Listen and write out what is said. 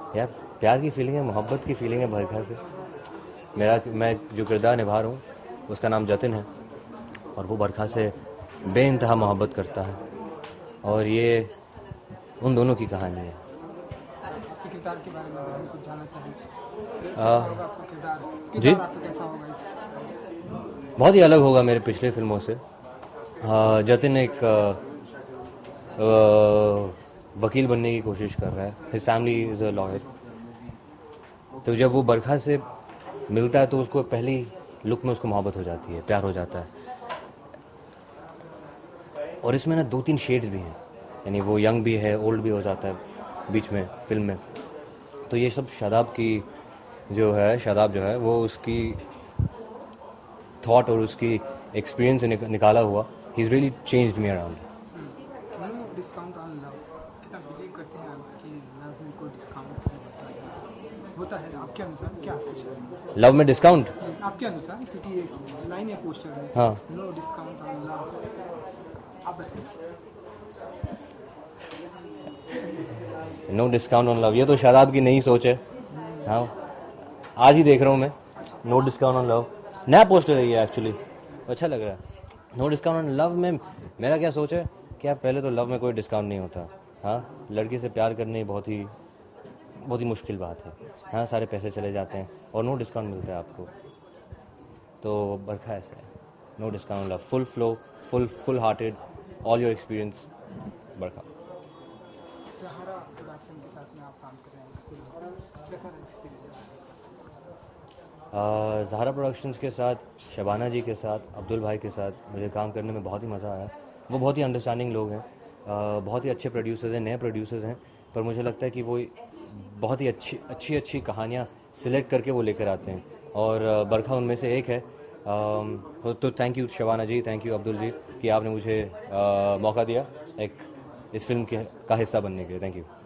यार प्यार की फीलिंग है, मोहब्बत की फीलिंग है बरखा से। मैं जो किरदार निभा रहा हूँ उसका नाम जतिन है और वो बरखा से बेइंतहा मोहब्बत करता है और ये उन दोनों की कहानी है। आपके किरदार के बारे में हम कुछ जानना चाहेंगे। आ, कैसा होगा आपका किरदार? जी, किरदार आपका कैसा होगा इस? बहुत ही अलग होगा मेरे पिछले फिल्मों से। जतिन एक वकील बनने की कोशिश कर रहा है। His family is a lawyer. तो जब वो बरखा से मिलता है तो उसको पहली लुक में उसको मोहब्बत हो जाती है, प्यार हो जाता है। और इसमें ना 2-3 शेड्स भी हैं, यानी वो यंग भी है, ओल्ड भी हो जाता है बीच में फिल्म में। तो ये सब शादाब जो है वो उसकी थॉट और उसकी एक्सपीरियंस से निकाला हुआ। He is really changed me around. No discount on love, कितना बिलीव करते हैं आप कि लव में कोई डिस्काउंट होता है? आपके अनुसार क्या कुछ है लव में डिस्काउंट? आपके अनुसार, क्योंकि एक लाइन है पोस्टर है, हाँ, नो डिस्काउंट ऑन लव, आप नो डिस्काउंट ऑन लव, ये तो शादाब की नई सोच है। हाँ, आज ही देख रहा हूँ मैं। नो डिस्काउंट ऑन लव नया पोस्टर है ये, एक्चुअली अच्छा लग रहा है। नो डिस्काउंट ऑन लव में मेरा क्या सोच है कि यार पहले तो लव में कोई डिस्काउंट नहीं होता। हाँ, लड़की से प्यार करनी बहुत ही मुश्किल बात है। हाँ, सारे पैसे चले जाते हैं और नो डिस्काउंट मिलता है आपको। तो बरखा ऐसा है, no discount love, full flow, full hearted, all your experience, Barkha. Sahara production के साथ में आप काम कर रहे हैं, इसको कैसा एक्सपीरियंस है? ज़हारा प्रोडक्शंस के साथ, शबाना जी के साथ, अब्दुल भाई के साथ मुझे काम करने में बहुत ही मज़ा आया। वो बहुत ही अंडरस्टैंडिंग लोग हैं, बहुत ही अच्छे प्रोड्यूसर्स हैं, नए प्रोड्यूसर्स हैं। पर मुझे लगता है कि वो बहुत ही अच्छी कहानियाँ सिलेक्ट करके वो लेकर आते हैं और बरखा उनमें से एक है। तो thank you Shabana ji, thank you Abdul ji कि आपने मुझे मौका दिया एक इस फिल्म का हिस्सा बनने के लिए। Thank you.